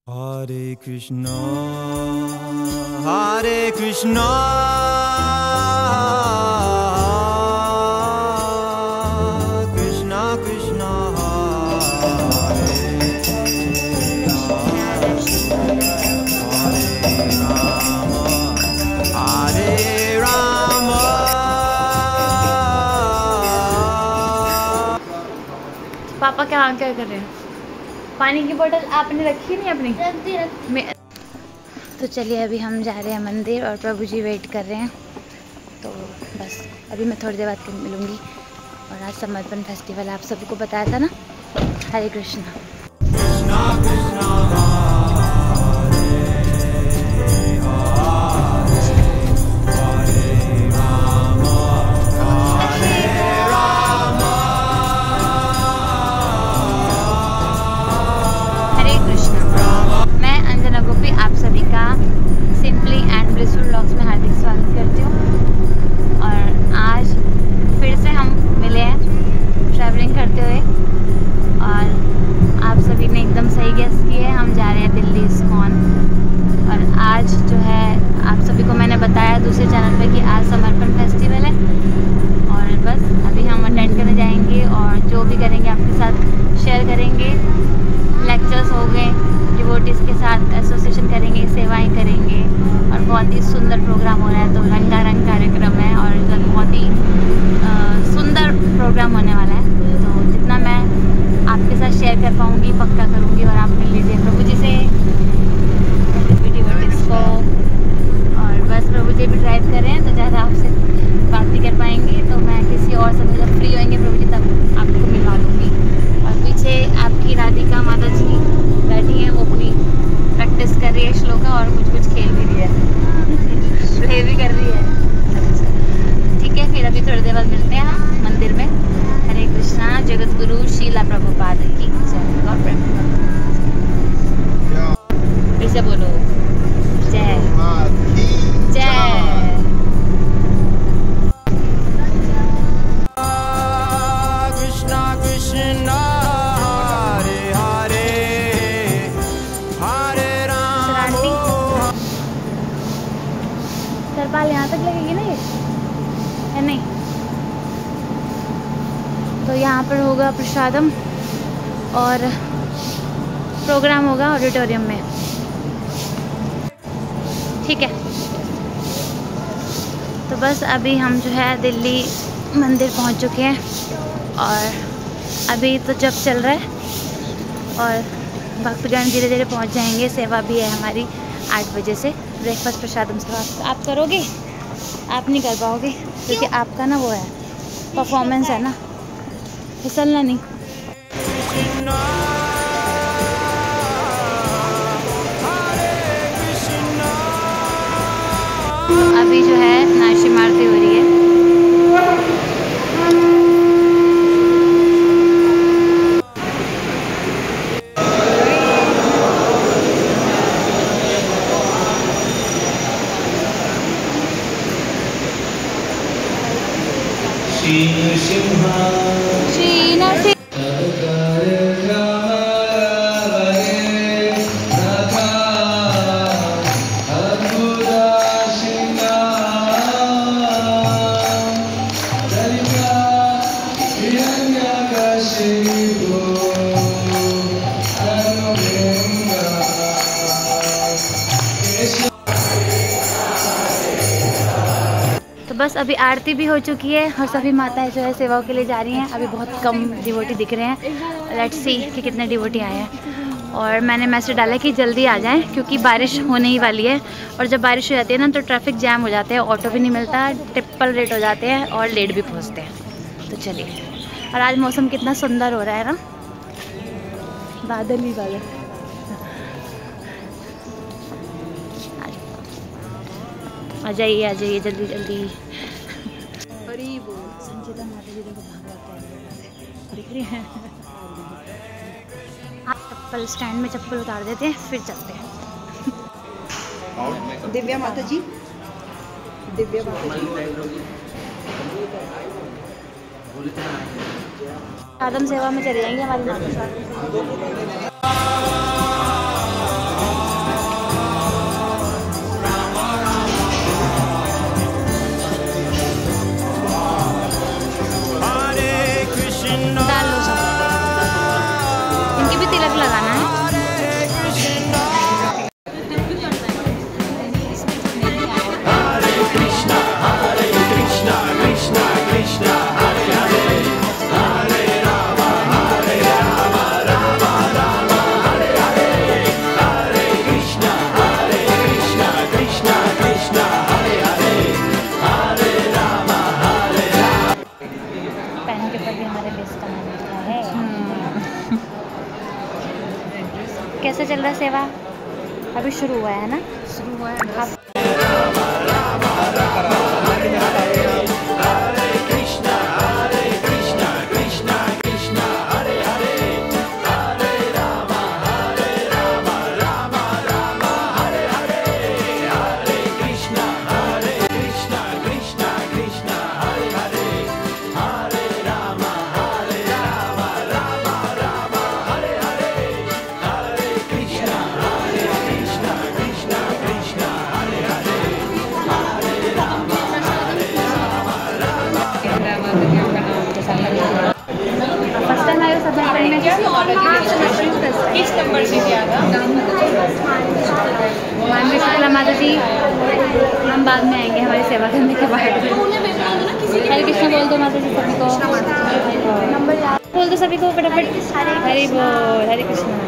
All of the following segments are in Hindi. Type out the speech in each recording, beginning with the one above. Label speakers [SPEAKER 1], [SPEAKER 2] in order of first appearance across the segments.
[SPEAKER 1] Hare Krishna, Hare Krishna, Krishna Krishna, Hare Hare Rama,
[SPEAKER 2] पापा क्या कर रहे हैं? पानी की बोतल आपने रखी नहीं अपनी? रख तो चलिए अभी हम जा रहे हैं मंदिर और प्रभु जी वेट कर रहे हैं। तो बस अभी मैं थोड़ी देर बाद मिलूँगी। और आज समर्पण फेस्टिवल आप सभी को बताया था ना। हरे कृष्णा। आप सभी का सिंपली एंड ब्लिसफुल व्लॉग्स में हार्दिक स्वागत करती हूँ। और आज फिर से हम मिले हैं ट्रैवलिंग करते हुए। और आप सभी ने एकदम सही गेस किए, हम जा रहे हैं दिल्ली इस्कॉन। और आज जो है आप सभी को मैंने बताया दूसरे चैनल पे कि आज समर्पण फेस्टिवल है। और बस अभी हम अटेंड करने जाएंगे और जो भी करेंगे आपके साथ शेयर करेंगे। लेक्चर्स हो गए, डिवोटीज़ के साथ एसोसिएशन करेंगे, सेवाएं करेंगे और बहुत ही सुंदर प्रोग्राम हो रहा है। तो रंगारंग कार्यक्रम है और बहुत ही सुंदर प्रोग्राम होने वाला है। तो जितना मैं आपके साथ शेयर कर पाऊँगी पक्का करूँगी। और आप मिल लीजिए प्रभु जी से डिवोटीज़ को। और बस प्रभु जी भी ड्राइव कर रहे हैं तो ज़्यादा आपसे बात नहीं कर पाएंगे। तो मैं किसी और समय जब फ्री होंगे प्रभु जी तब आपको मिलवा दूँगी। और पीछे आपकी राधिका माता जी बैठी हैं, वो अपनी प्रैक्टिस कर रही है श्लोका और कुछ खेल भी रही है, प्ले भी कर रही है। ठीक है, फिर अभी थोड़ी देर बाद मिलते हैं हम मंदिर में। हरे कृष्णा। जगत गुरु शीला प्रभुपाद की जय। God bless. फिर से बोलो जय जय।
[SPEAKER 1] Krishna Krishna, Hare Hare, Hare Rama।
[SPEAKER 2] Sarpal यहाँ तक लगेगी ना ये, है नहीं? तो यहाँ पर होगा प्रसादम और प्रोग्राम होगा ऑडिटोरियम में। ठीक है, तो बस अभी हम जो है दिल्ली मंदिर पहुँच चुके हैं। और अभी तो जब चल रहा है और भक्तगण धीरे धीरे पहुँच जाएंगे। सेवा भी है हमारी 8 बजे से। ब्रेकफास्ट प्रसादम से आप करोगे? आप नहीं कर पाओगे क्योंकि आपका ना वो है परफॉर्मेंस है ना, फिसलना नहीं। अभी जो है नाशी मारती हो रही है। श्री नरसिंह। बस अभी आरती भी हो चुकी है और सभी माताएं जो है सेवाओं के लिए जा रही हैं। अभी बहुत कम डिवोटी दिख रहे हैं। लेट्स सी कि कितने डिवोटी आए हैं। और मैंने मैसेज डाला कि जल्दी आ जाएं क्योंकि बारिश होने ही वाली है। और जब बारिश हो जाती है ना तो ट्रैफिक जैम हो जाते हैं, ऑटो भी नहीं मिलता, ट्रिपल रेट हो जाते हैं और लेट भी पहुँचते हैं। तो चलिए। और आज मौसम कितना सुंदर हो रहा है ना, बादल ही बादल। आ जाइए जल्दी जल्दी। संचिता माता जी देखो भागवत दिख रही है। आप चप्पल स्टैंड में चप्पल उतार देते हैं फिर चलते हैं।
[SPEAKER 3] दिव्या माता जी, दिव्या माता जी।
[SPEAKER 2] आदम सेवा में चले जाएंगे हमारी माता। सेवा अभी शुरू हुआ है ना? शुरू हुआ है।
[SPEAKER 3] किस नंबर से किया था?
[SPEAKER 2] मानवी शुक्ला माता जी, हम बाद में आएंगे हमारी सेवा करने के बाद। हरे कृष्ण बोल दो माता जी सभी को, बोल दो सभी को फटाफट। हरे बोल, हरे कृष्ण।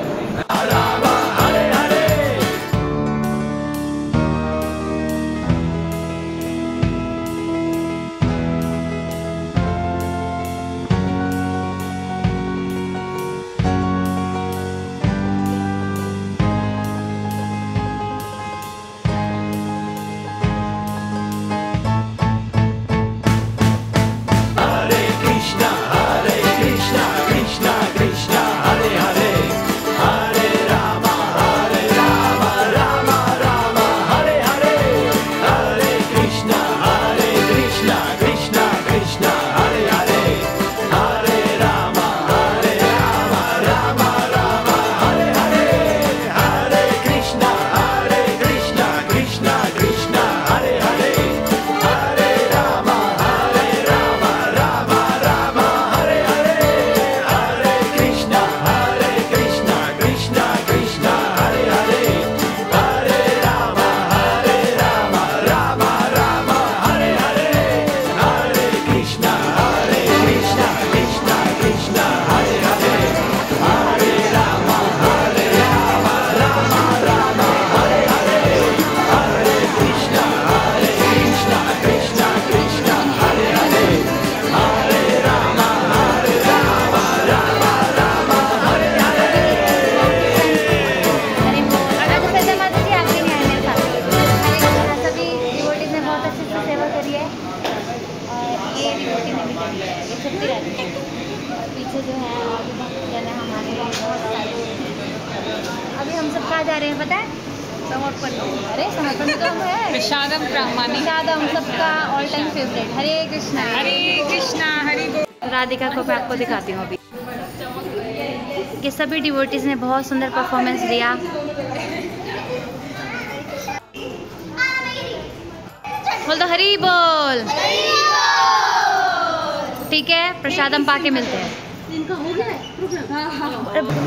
[SPEAKER 2] पीछे जो है और भी भक्त जन है हमारे बहुत सारे। अभी हम सब कहाँ जा रहे हैं पता है? समर्पण। अरे समर्पण तो हम है
[SPEAKER 3] प्रसादम ब्राह्मणी।
[SPEAKER 2] प्रसादम सबका all time favourite. Hare Krishna
[SPEAKER 3] Hari बोल।
[SPEAKER 2] राधिका को मैं आपको दिखाती हूँ अभी। ये सभी डिवोटीज ने बहुत सुंदर परफॉर्मेंस दिया। बोल दो हरी बोल। ठीक है, प्रसादम पाके मिलते हैं। इनका हो गया है?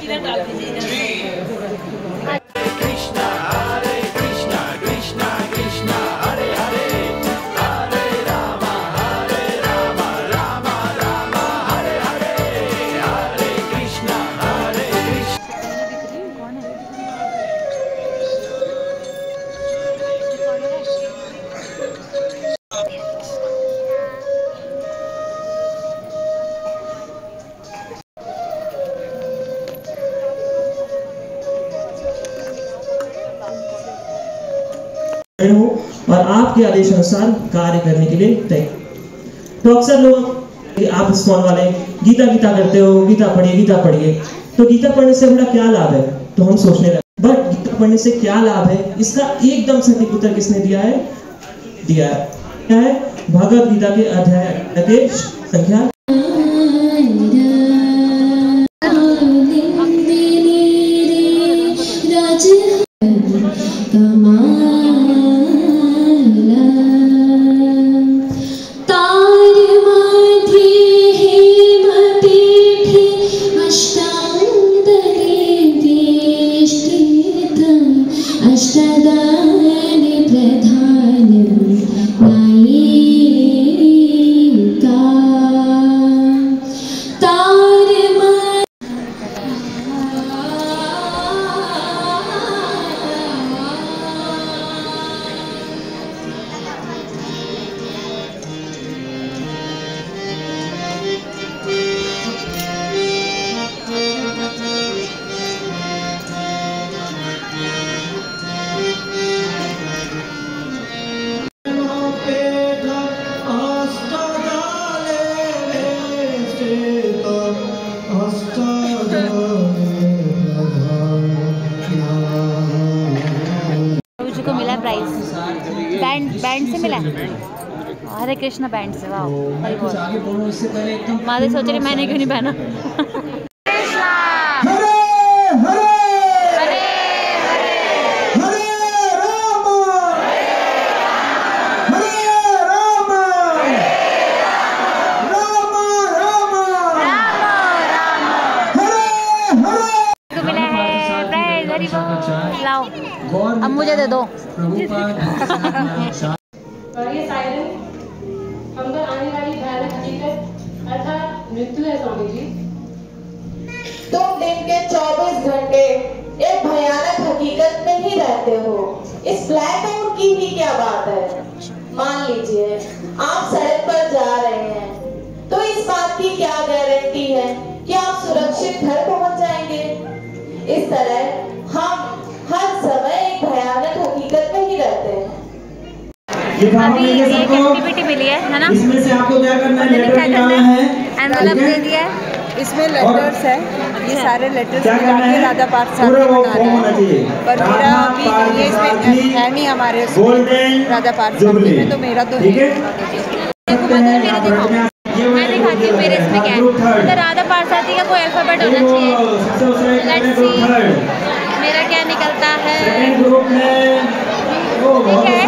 [SPEAKER 4] हूँ और आपके आदेश अनुसार कार्य करने के लिए तैयार। तो अक्सर लोग आप इस्कॉन वाले गीता करते हो, गीता पढ़िए। तो गीता पढ़ने से बड़ा क्या लाभ है? तो हम सोचने लगे बट गीता पढ़ने से क्या लाभ है? इसका एकदम सटीक उत्तर किसने दिया है? क्या है? भगवद गीता के अध्याय के संख्या
[SPEAKER 5] प्रधान नायिका
[SPEAKER 2] बैंड से मिला। हरे कृष्णा बैंड से। वाह, हरि बोल। माता सोच रही मैंने क्यों नहीं पहना। लाओ, अब मुझे दे दो।
[SPEAKER 5] और ये साइरन हम पर आने वाली भयानक हकीकत अर्थात मृत्यु है स्वामी जी।
[SPEAKER 6] तुम दिन के 24 घंटे एक भयानक हकीकत में ही रहते हो। इस ब्लैक आउट की ही क्या बात है। मान लीजिए आप सड़क पर जा रहे हैं तो इस बात की क्या गारंटी है कि आप सुरक्षित घर पहुंच जाएंगे। इस तरह हम हर समय एक भयानक हकीकत में ही रहते हैं।
[SPEAKER 2] अभी एक एक्टिविटी मिली है ना?
[SPEAKER 4] इसमें से आपको क्या करना है? लेटर निकालना है,
[SPEAKER 2] एनवेलप दे दिया है।
[SPEAKER 3] इसमें लेटर्स है, ये सारे लेटर्स
[SPEAKER 4] क्या करना है?
[SPEAKER 3] राधा पाठशाला
[SPEAKER 4] पूरा वो
[SPEAKER 3] बना
[SPEAKER 4] फॉर्म होना
[SPEAKER 3] रहे
[SPEAKER 4] चाहिए।
[SPEAKER 3] हैं। पर मेरा अभी ये इसमें है नहीं हमारे
[SPEAKER 4] गोल्डन
[SPEAKER 3] राधा पाठशाला में, तो मेरा तो
[SPEAKER 4] ठीक है।
[SPEAKER 2] देखो मैं दिखाती हूँ मेरे इसमें क्या है। तो राधा पाठशाला का कोई अल्फाबेट होना चाहिए। लेट्स सी मेरा क्या निकलता है।
[SPEAKER 4] ग्रुप में
[SPEAKER 2] ठीक है,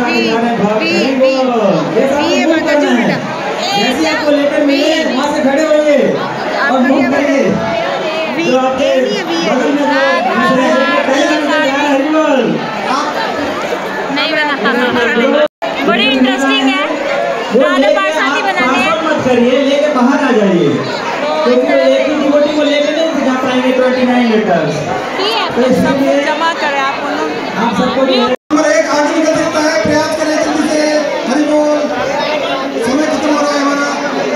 [SPEAKER 4] जैसे आपको लेटर मिले वहाँ से खड़े होइए और मूव करिए। जो आपके बगल में
[SPEAKER 2] नहीं बना। बड़ी इंटरेस्टिंग है। राधा पाठशाला बनाने हैं।
[SPEAKER 4] मत करिए, लेके बाहर आ जाइए। क्योंकि एक ही डिवोटी को लेके नहीं जा पाएंगे 29 लीटर्स।
[SPEAKER 3] जमा करें आप
[SPEAKER 4] सबको
[SPEAKER 7] नंबर 1 आगे निकल सकता है। प्रयास करें जल्दी से। हरि बोल। समय खत्म हो रहा है हमारा।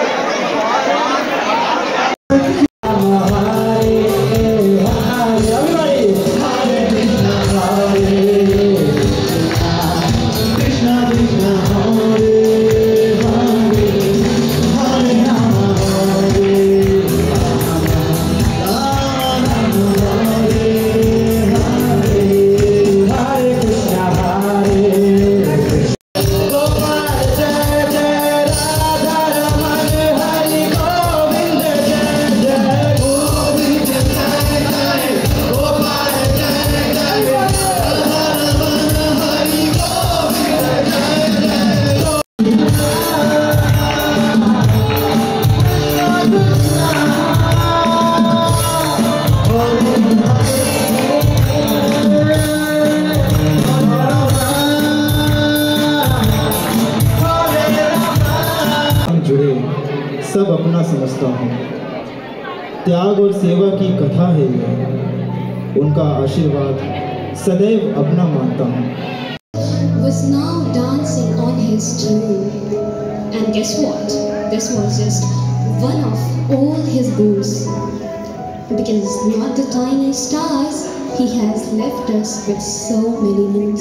[SPEAKER 8] सब अपना समझता हूँ। त्याग और सेवा की कथा है ये, उनका आशीर्वाद सदैव अपना मानता हूँ।
[SPEAKER 9] Was now dancing on his tune, and guess what? This was just one of all his goals. Because not the tiny stars, he has left us with so many moons.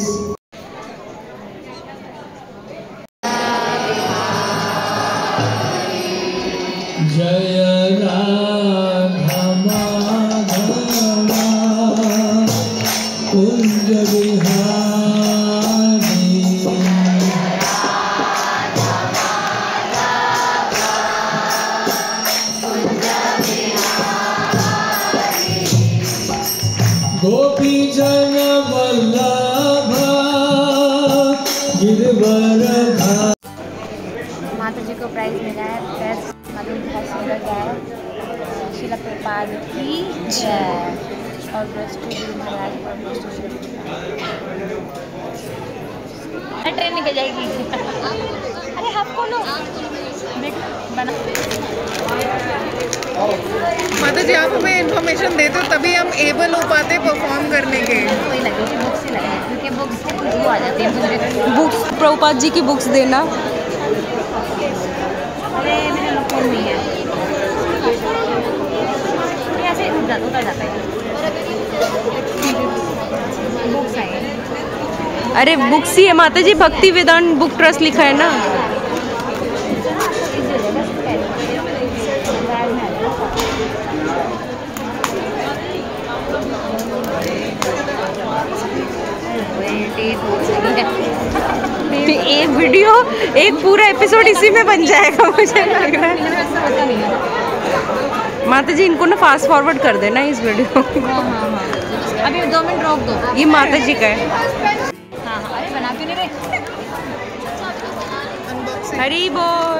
[SPEAKER 8] जय राधा माधवा कुंज बिहारी। गोपी जन वल्लभ गिरवरधारी।
[SPEAKER 2] माता जी को प्राइज मिला है। बेस्ट मतलब बहुत सुंदर गाया है। शिला प्रपाद की जय। और गुरु महाराज और ट्रेन निकल जाएगी। अरे हाफ खोलो बना।
[SPEAKER 3] माता जी आप हमें इन्फॉर्मेशन देते हो तभी हम एबल हो पाते परफॉर्म करने के।
[SPEAKER 2] कोई लगे बुक्स ही लगे क्योंकि बुक्स से खुशबू आ जाती है मुझे।
[SPEAKER 3] बुक्स प्रभुपाद जी की बुक्स देना।
[SPEAKER 2] अरे मेरे लोग फोन नहीं है। ऐसे उतर जाता है। बुक्स आई।
[SPEAKER 3] अरे बुक्स ही है माता जी, भक्ति वेदांत बुक ट्रस्ट लिखा है ना।
[SPEAKER 10] एक वीडियो एक पूरा एपिसोड इसी में बन जाएगा मुझे लग रहा है। माता जी इनको ना फास्ट फॉरवर्ड कर देना इस वीडियो को।
[SPEAKER 2] अभी 2 मिनट रोक दो।
[SPEAKER 10] ये माता जी का है।
[SPEAKER 2] हाँ अरे बना क्यों नहीं रहे?
[SPEAKER 10] हरी बोल।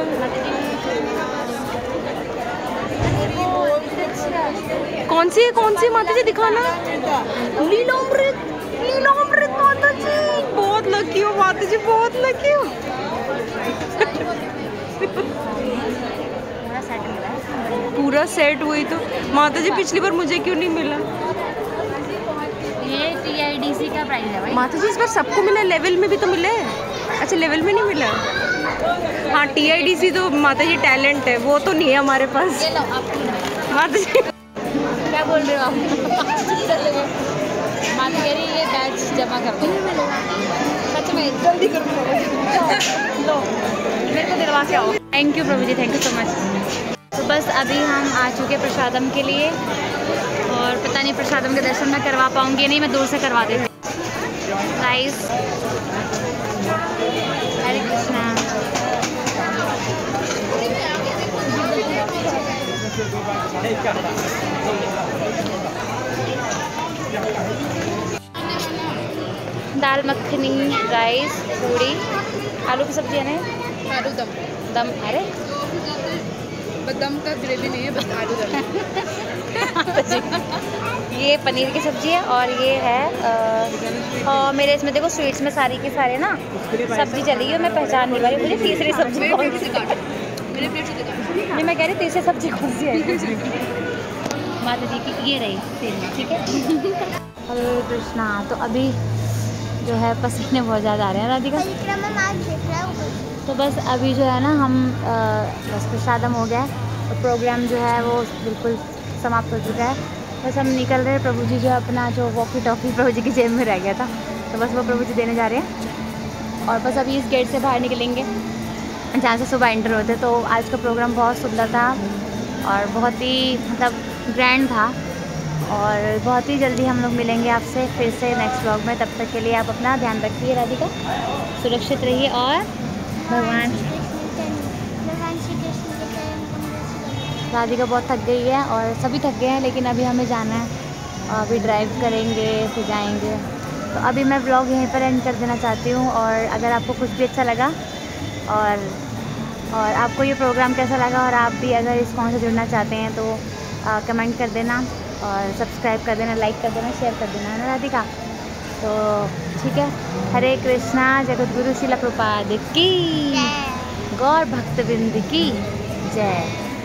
[SPEAKER 10] कौन सी माता जी दिखाना? लीलामृत माता जी, बहुत लकी हो माता जी, बहुत लकी हो। पूरा सेट हुई तो माता जी पिछली बार मुझे क्यों नहीं मिला?
[SPEAKER 2] ये TIDC का प्राइस है भाई।
[SPEAKER 10] माता जी इस बार सबको मिला, लेवल में भी तो मिले। अच्छा लेवल में नहीं मिला। हाँ TIDC तो माता जी टैलेंट है, वो तो नहीं है हमारे पास।
[SPEAKER 2] ये लो आप
[SPEAKER 10] माता जी
[SPEAKER 2] क्या बोल रहे हो आप? माता कह रही ये बैच जमा कर दो। सच में जल्दी करो, लो मेरे को दिलवा के आओ। थैंक यू प्रभु जी, थैंक यू सो मच। तो बस अभी हम आ चुके प्रसादम के लिए, और पता नहीं प्रसादम के दर्शन मैं करवा पाऊँगी नहीं, मैं दूर से करवा देती हूँ। गाइस हरे कृष्णा। दाल मखनी, राइस, पूड़ी, आलू की सब्जी है ना?
[SPEAKER 3] आलू दम।
[SPEAKER 2] दम, अरे
[SPEAKER 3] दम का ग्रेवी नहीं है, बस आलू दम।
[SPEAKER 2] ये पनीर की सब्जी है, और ये है और मेरे इसमें देखो स्वीट्स में सारी की सारे ना सब्जी चली है, मैं पहचान नहीं पा रही मुझे तीसरी सब्जी कौन सी। मैं कह रही तीसरी सब्जी कौन सी है? माता जी की ये रही सेवियां, ठीक है। हरे कृष्णा। तो अभी जो है पसीने बहुत ज़्यादा आ रहे हैं राधिका। तो बस अभी जो है ना हम बस प्रसादम हो गया है, और प्रोग्राम जो है वो बिल्कुल समाप्त हो चुका है। बस हम निकल रहे हैं। प्रभु जी जो अपना जो वॉकी टॉकी प्रभु जी की जेब में रह गया था, तो बस वो प्रभु जी देने जा रहे हैं। और बस अभी इस गेट से बाहर निकलेंगे जहाँ से सुबह एंटर होते। तो आज का प्रोग्राम बहुत सुंदर था और बहुत ही मतलब ग्रैंड था, और बहुत ही जल्दी हम लोग मिलेंगे आपसे फिर से नेक्स्ट व्लॉग में। तब तक के लिए आप अपना ध्यान रखिए राधिका, सुरक्षित रहिए, और भगवान राधिका बहुत थक गई है और सभी थक गए हैं, लेकिन अभी हमें जाना है, अभी ड्राइव करेंगे फिर जाएंगे। तो अभी मैं व्लॉग यहीं पर एंड कर देना चाहती हूँ। और अगर आपको कुछ भी अच्छा लगा और आपको ये प्रोग्राम कैसा लगा, और आप भी अगर इस कौन से जुड़ना चाहते हैं तो कमेंट कर देना, और सब्सक्राइब कर देना, लाइक कर देना, शेयर कर देना, है ना राधिका? तो ठीक है। हरे कृष्णा। जगत गुरु शिला प्रभुपाद की, गौर भक्तवृंद की जय।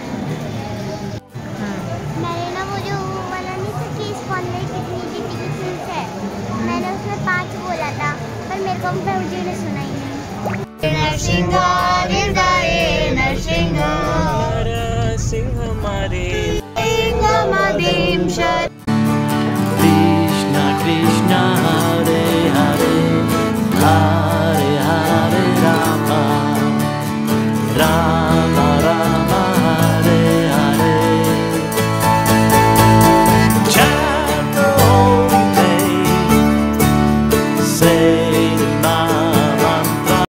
[SPEAKER 11] मैंने ना वो जो वाला नहीं था कि इस फोन में कितनी गिट्टी की फीस है, मैंने उसमें 5 बोला था, पर मेरे को प्रभु ने सुना ही नहीं।
[SPEAKER 1] नरसिंह हमारे